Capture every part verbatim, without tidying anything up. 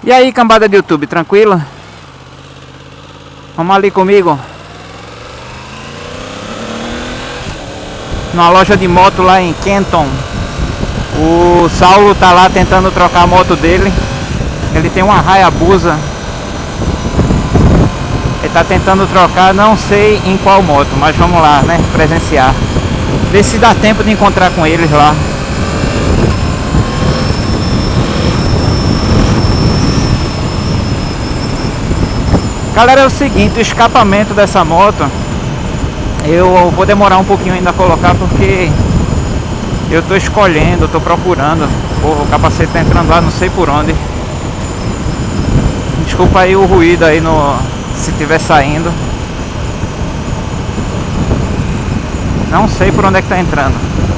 E aí, cambada de YouTube, tranquilo? Vamos ali comigo numa loja de moto lá em Kenton. O Saulo tá lá tentando trocar a moto dele. Ele tem uma Hayabusa. Ele tá tentando trocar, não sei em qual moto, mas vamos lá, né, presenciar. Ver se dá tempo de encontrar com eles lá. Galera, é o seguinte, o escapamento dessa moto eu vou demorar um pouquinho ainda a colocar, porque eu tô escolhendo, tô procurando. Pô, o capacete tá entrando lá, não sei por onde. Desculpa aí o ruído aí no, se tiver saindo. Não sei por onde é que tá entrando.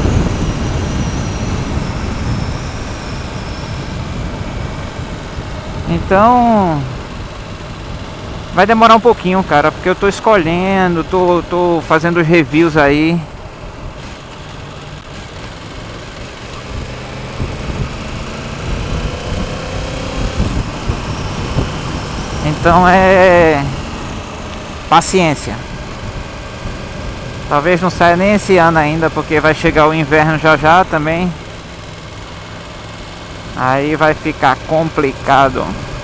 Então vai demorar um pouquinho, cara, porque eu tô escolhendo, tô, tô fazendo os reviews aí. Então é paciência. Talvez não saia nem esse ano ainda, porque vai chegar o inverno já já também. Aí vai ficar complicado.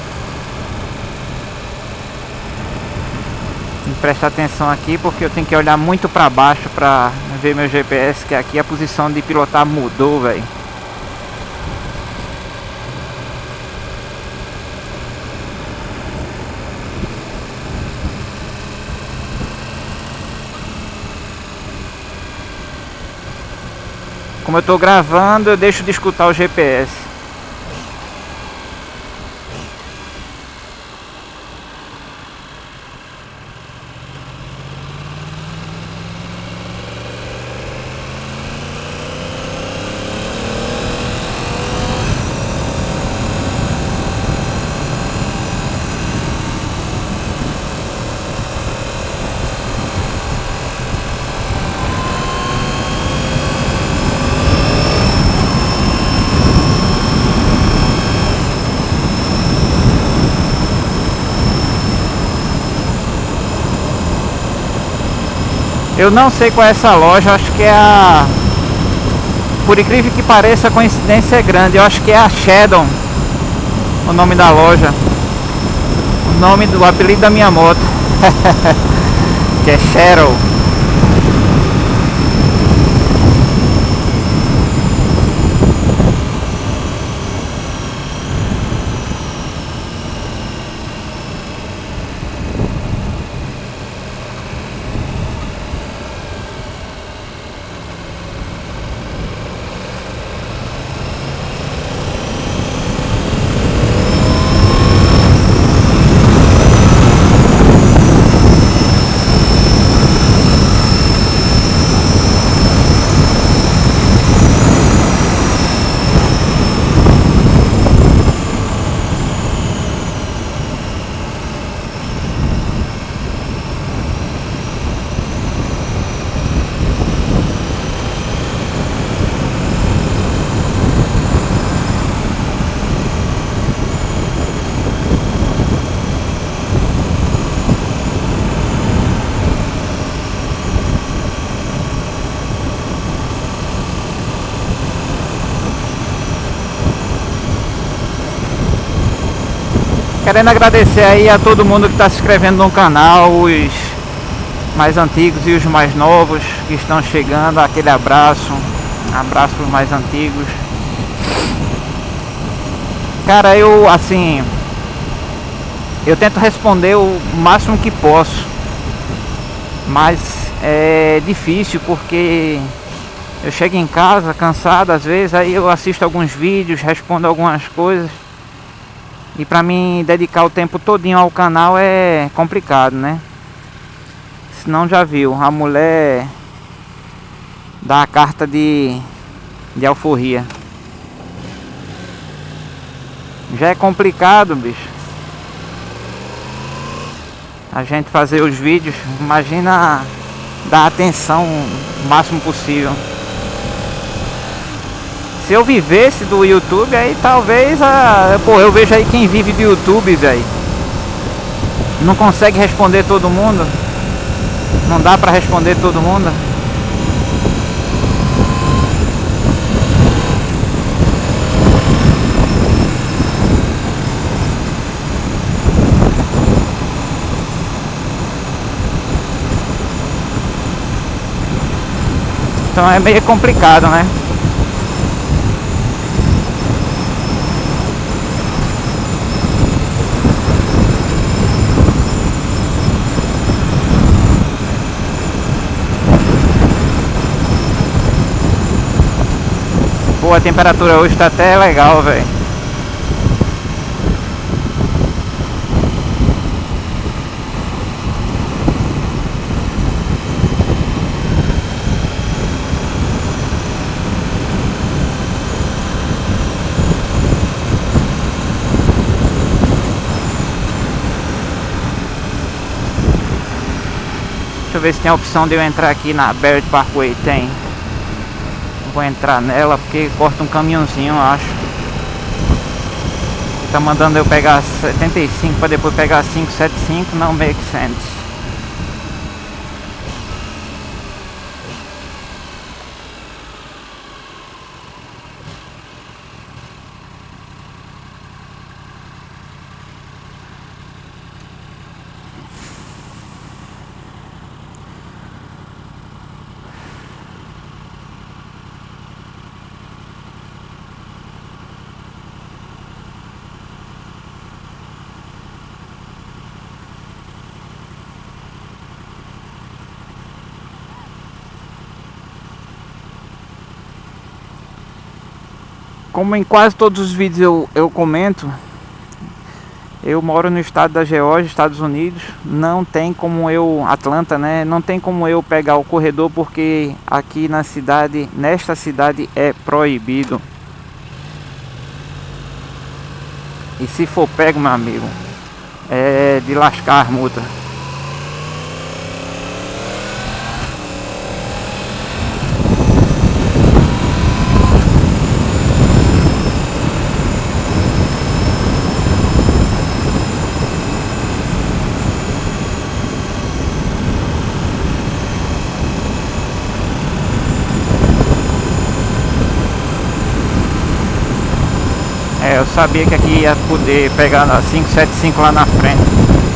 Tem que prestar atenção aqui, porque eu tenho que olhar muito para baixo para ver meu G P S, que aqui a posição de pilotar mudou, velho. Como eu tô gravando, eu deixo de escutar o G P S. Eu não sei qual é essa loja, acho que é a... Por incrível que pareça, a coincidência é grande. Eu acho que é a Shadow, o nome da loja. O nome do o apelido da minha moto. Que é Shadow. Querendo agradecer aí a todo mundo que está se inscrevendo no canal, os mais antigos e os mais novos que estão chegando. Aquele abraço, abraço para os mais antigos. Cara, eu assim, eu tento responder o máximo que posso, mas é difícil porque eu chego em casa cansado às vezes, aí eu assisto alguns vídeos, respondo algumas coisas. E pra mim dedicar o tempo todinho ao canal é complicado, né? Senão já viu, a mulher dá a carta de, de alforria. Já é complicado, bicho, a gente fazer os vídeos. Imagina dar atenção o máximo possível. Se eu vivesse do YouTube, aí talvez a... Pô, eu vejo aí quem vive do YouTube, velho. Não consegue responder todo mundo. Não dá pra responder todo mundo. Então é meio complicado, né? Pô, a temperatura hoje tá até legal, velho. Deixa eu ver se tem a opção de eu entrar aqui na Barrett Parkway. Tem. Vou entrar nela porque corta um caminhãozinho, eu acho. Tá mandando eu pegar setenta e cinco para depois pegar cinco setenta e cinco, não make sense. Como em quase todos os vídeos eu, eu comento, eu moro no estado da Geórgia, Estados Unidos. Não tem como eu, Atlanta, né? Não tem como eu pegar o corredor porque aqui na cidade, nesta cidade é proibido. E se for pego, meu amigo, é de lascar as multas. É, eu sabia que aqui ia poder pegar na cinco setenta e cinco lá na frente.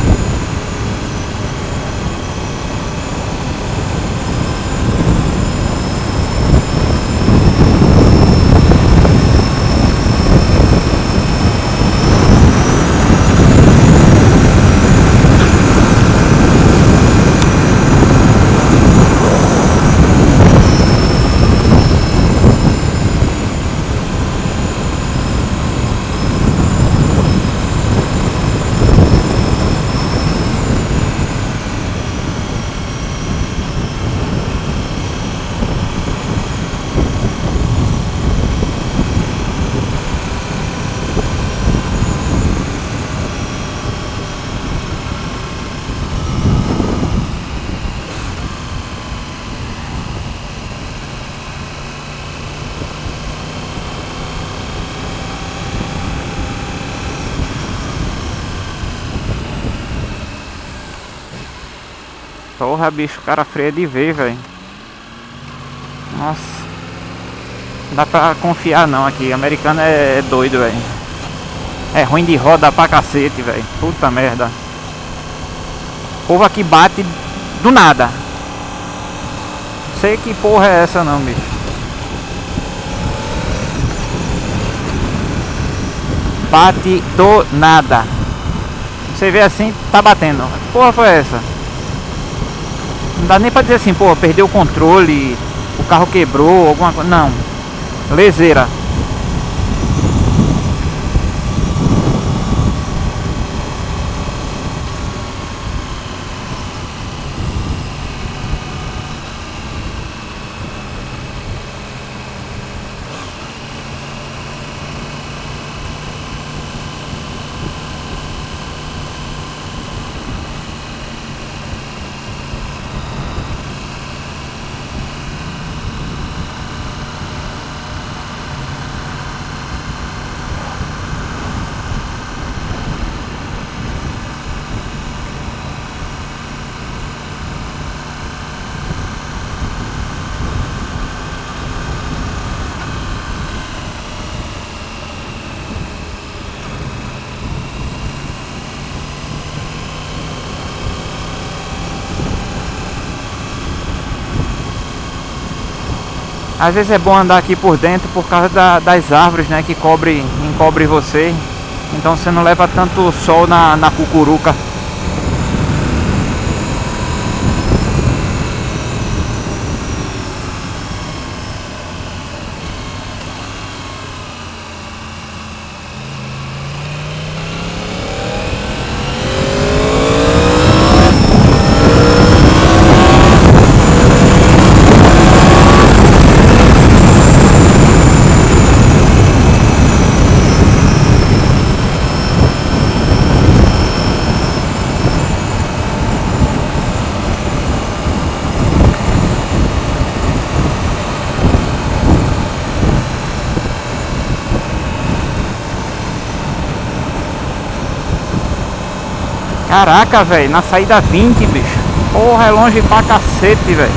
Porra, bicho, o cara freia de vez, velho. Nossa. Não dá pra confiar não aqui. Americano é, é doido, velho. É ruim de roda pra cacete, velho. Puta merda. O povo aqui bate do nada. Não sei que porra é essa não, bicho. Bate do nada. Você vê assim, tá batendo. Que porra foi essa? Não dá nem pra dizer assim, pô, perdeu o controle, o carro quebrou, alguma coisa. Não. Leseira. Às vezes é bom andar aqui por dentro por causa da, das árvores, né, que cobre, encobre você. Então você não leva tanto sol na, na cucuruca. Caraca, velho, na saída vinte, bicho. Porra, é longe pra cacete, velho.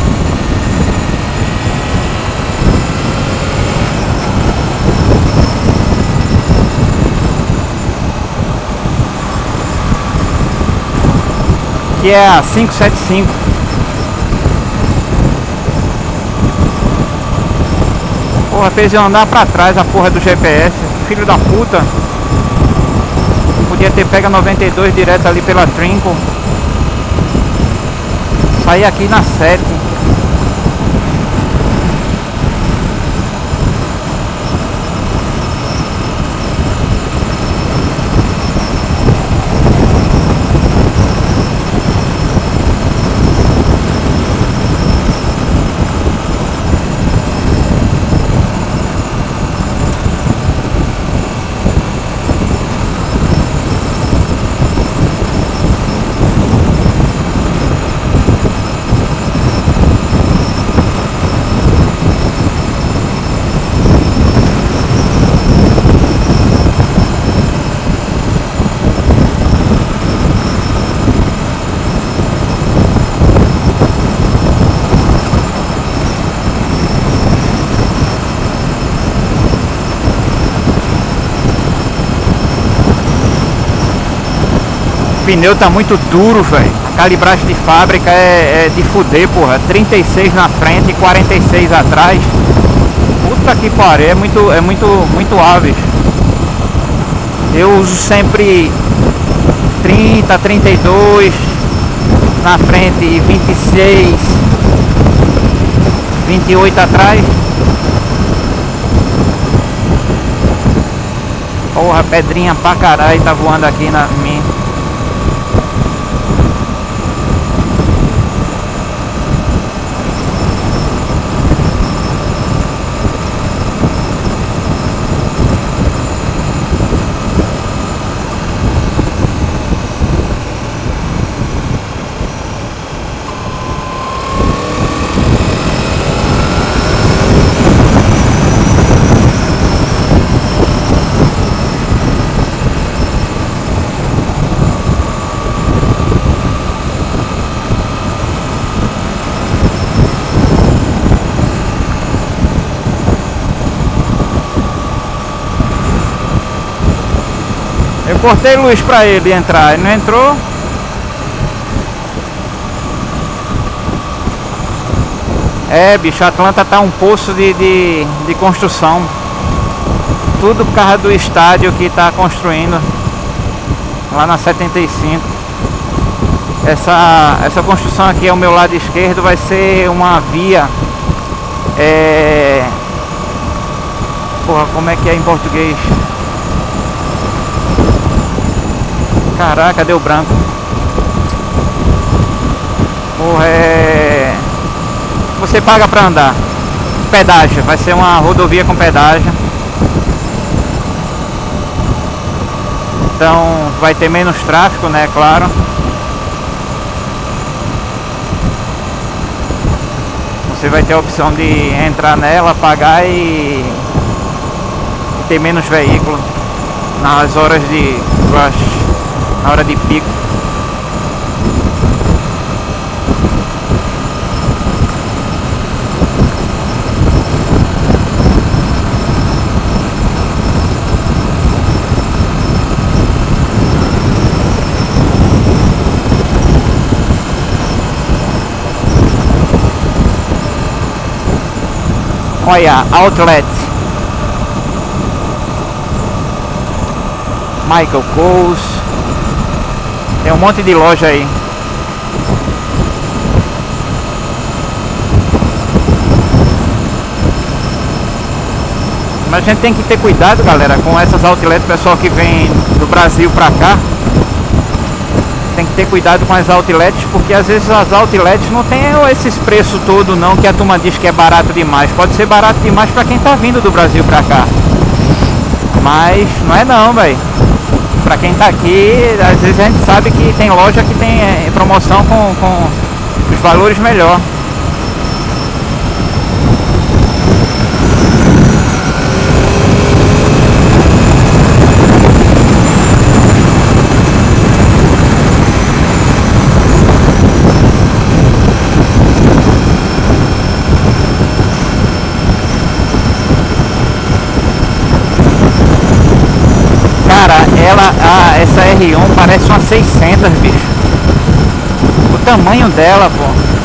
Que é a quinhentos e setenta e cinco. Porra, fez eu andar pra trás a porra do G P S. Filho da puta. Podia ter pego a noventa e dois direto ali pela Trinco. Saí aqui na sete. O pneu tá muito duro, velho. A calibragem de fábrica é, é de fuder, porra. trinta e seis na frente e quarenta e seis atrás. Puta que pariu, é muito, é muito, muito ável. Eu uso sempre trinta, trinta e dois na frente e vinte e seis, vinte e oito atrás. Porra, pedrinha pra caralho tá voando aqui na minha. Eu cortei luz pra ele entrar, ele não entrou. É, bicho, Atlanta tá um poço de, de, de construção. Tudo por causa do estádio que tá construindo lá na setenta e cinco. Essa, essa construção aqui ao meu lado esquerdo vai ser uma via. É... Porra, como é que é em português? Caraca, deu branco. Porra, é... Você paga pra andar. Pedágio, vai ser uma rodovia com pedágio. Então vai ter menos tráfego, né, claro. Você vai ter a opção de entrar nela, pagar e ter menos veículo nas horas de rush, na hora de pico. Olha, Outlet. Michael Kors. Tem um monte de loja aí. Mas a gente tem que ter cuidado, galera, com essas outlets, pessoal que vem do Brasil pra cá. Tem que ter cuidado com as outlets, porque às vezes as outlets não tem esses preços todos não, que a turma diz que é barato demais. Pode ser barato demais pra quem tá vindo do Brasil pra cá, mas não é não, velho. Pra quem tá aqui, às vezes a gente sabe que tem loja que tem é, promoção com, com os valores melhor. Ela, ah, essa R um parece uma seiscentos, bicho. O tamanho dela, pô.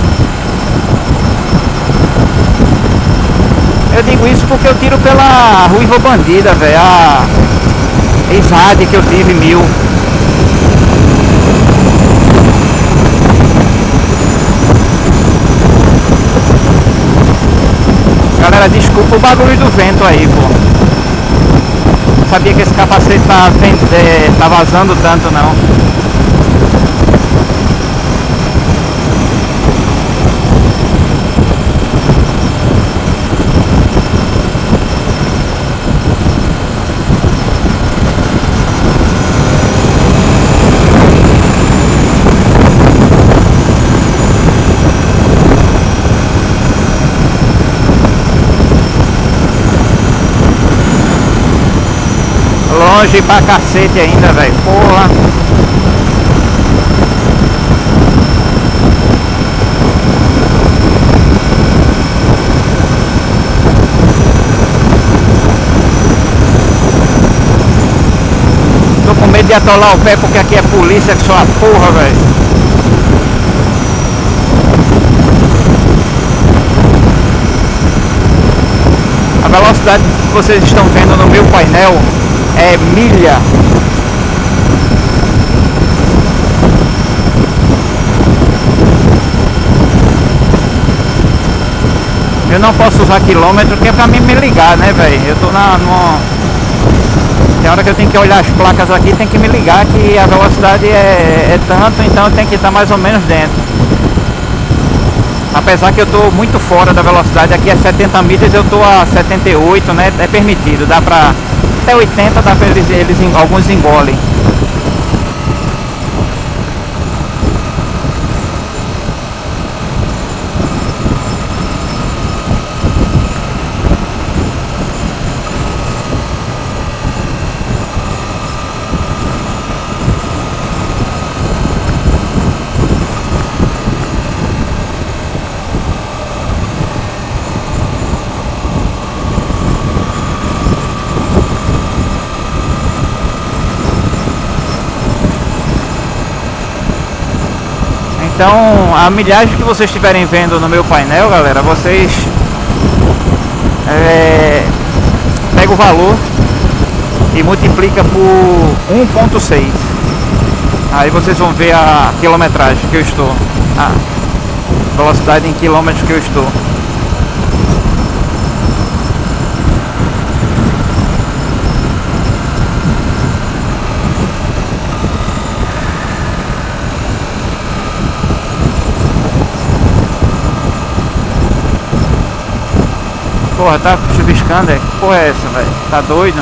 Eu digo isso porque eu tiro pela Ruiva Bandida, velho. A Exade que eu tive mil. Galera, desculpa o bagulho do vento aí, pô. Sabia que esse capacete tá, é, tá vazando tanto não. Longe pra cacete ainda, velho. Porra. Tô com medo de atolar o pé porque aqui é polícia que só a porra, velho. A velocidade que vocês estão vendo no meu painel é milha. Eu não posso usar quilômetro, que é pra mim me ligar, né, velho? Eu tô na... No... Tem hora que eu tenho que olhar as placas aqui, tem que me ligar que a velocidade é, é tanto, então eu tenho que estar mais ou menos dentro. Apesar que eu tô muito fora da velocidade, aqui é setenta milhas, eu tô a setenta e oito, né? É permitido, dá pra... Até oitenta dá pra eles, eles alguns engolem. Então, a milhagem que vocês estiverem vendo no meu painel, galera, vocês é, pega o valor e multiplica por um ponto seis. Aí vocês vão ver a quilometragem que eu estou, a velocidade em quilômetros que eu estou. Porra, tá chuviscando, é? Que porra é essa, velho? Tá doido?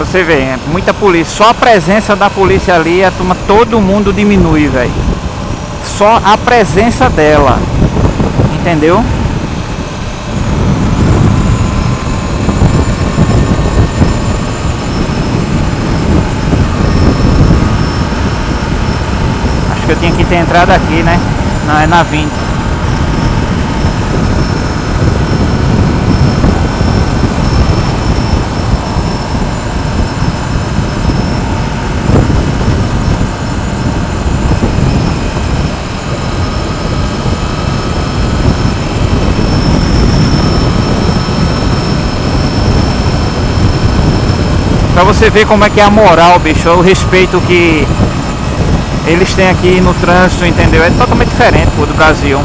você vê, é muita polícia. Só a presença da polícia ali, a turma, todo mundo diminui, velho. Só a presença dela, entendeu? Acho que eu tinha que ter entrado aqui, né? Não, é na vinte. Pra você ver como é que é a moral, bicho, o respeito que eles têm aqui no trânsito, entendeu? É totalmente diferente, pô, do Brasil.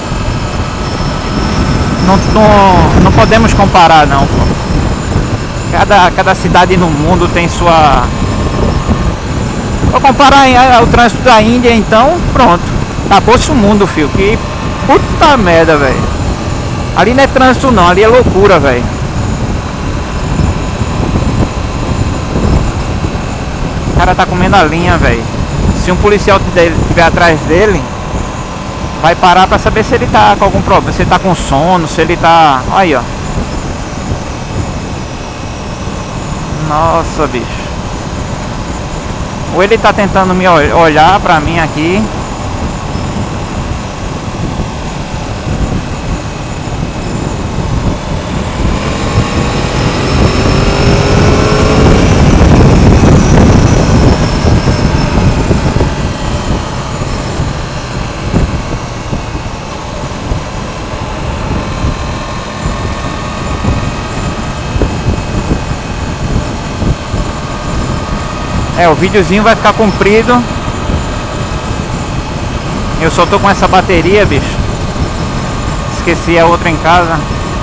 Não, não, não podemos comparar, não, pô. Cada, cada cidade no mundo tem sua... Vou comparar o trânsito da Índia, então, pronto. Acabou-se o mundo, filho. Que puta merda, velho. Ali não é trânsito, não. Ali é loucura, velho. O cara tá comendo a linha, velho. Se um policial estiver atrás dele, vai parar pra saber se ele tá com algum problema, se ele tá com sono, se ele tá... Aí, ó. Nossa, bicho. Ou ele tá tentando me olhar pra mim aqui. É, o videozinho vai ficar comprido. Eu só tô com essa bateria, bicho. Esqueci a outra em casa.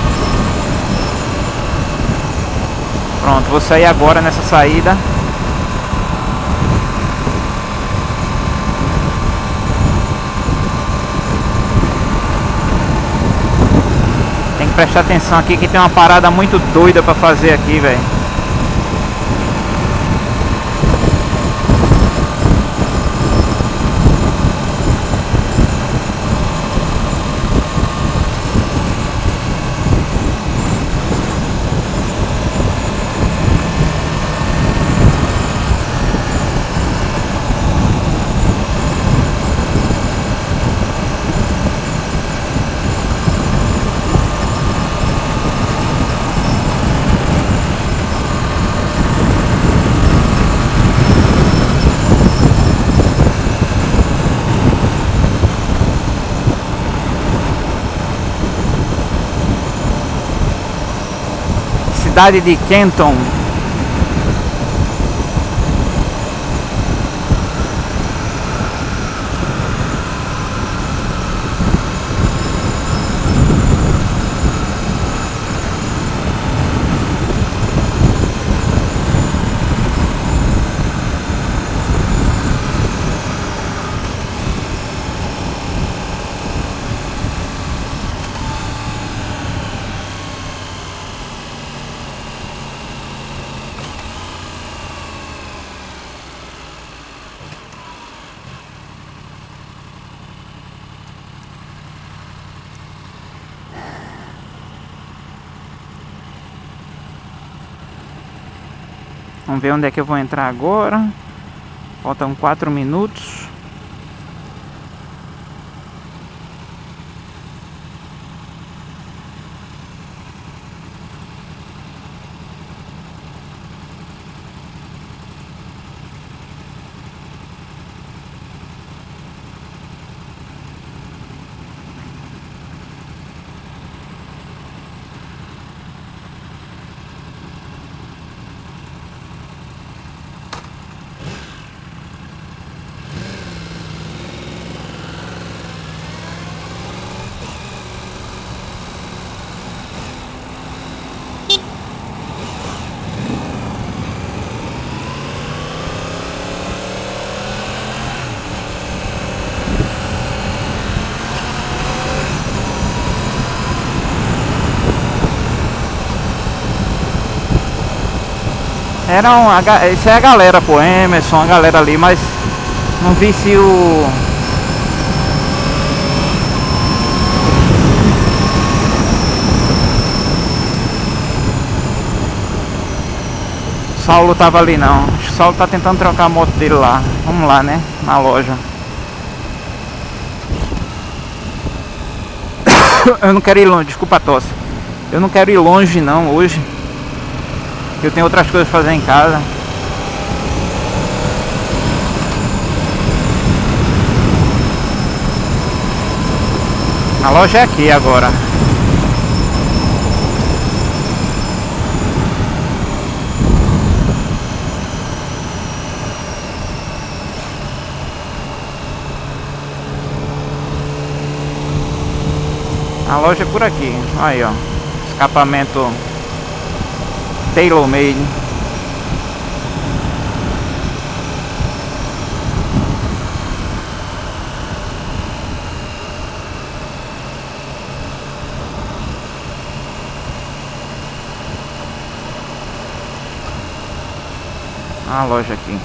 Pronto, vou sair agora nessa saída. Tem que prestar atenção aqui que tem uma parada muito doida pra fazer aqui, velho. Cidade de Kenton. Vamos ver onde é que eu vou entrar agora. Faltam quatro minutos. Era um, a ga- esse é a galera, pô, Emerson, a galera ali, mas não vi se o Saulo tava ali não. Acho que o Saulo tá tentando trocar a moto dele lá. Vamos lá, né? Na loja. Eu não quero ir longe, desculpa a tosse. Eu não quero ir longe não hoje. Eu tenho outras coisas pra fazer em casa. A loja é aqui agora. A loja é por aqui. Aí, ó. Escapamento Tailor Made. A loja aqui.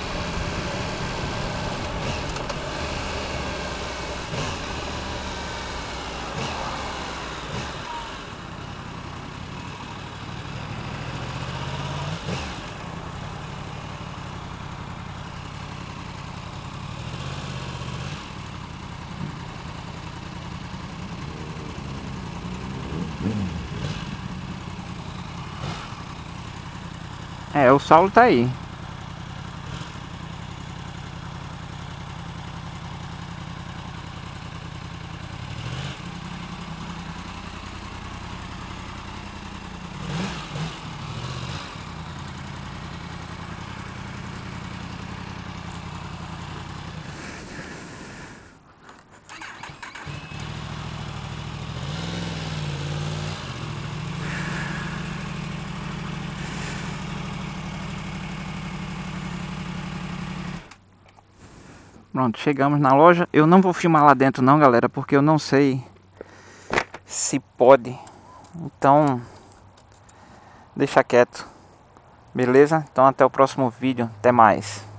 É, o Saulo tá aí. Pronto, chegamos na loja. Eu não vou filmar lá dentro não, galera, porque eu não sei se pode. Então, deixa quieto. Beleza? Então até o próximo vídeo. Até mais.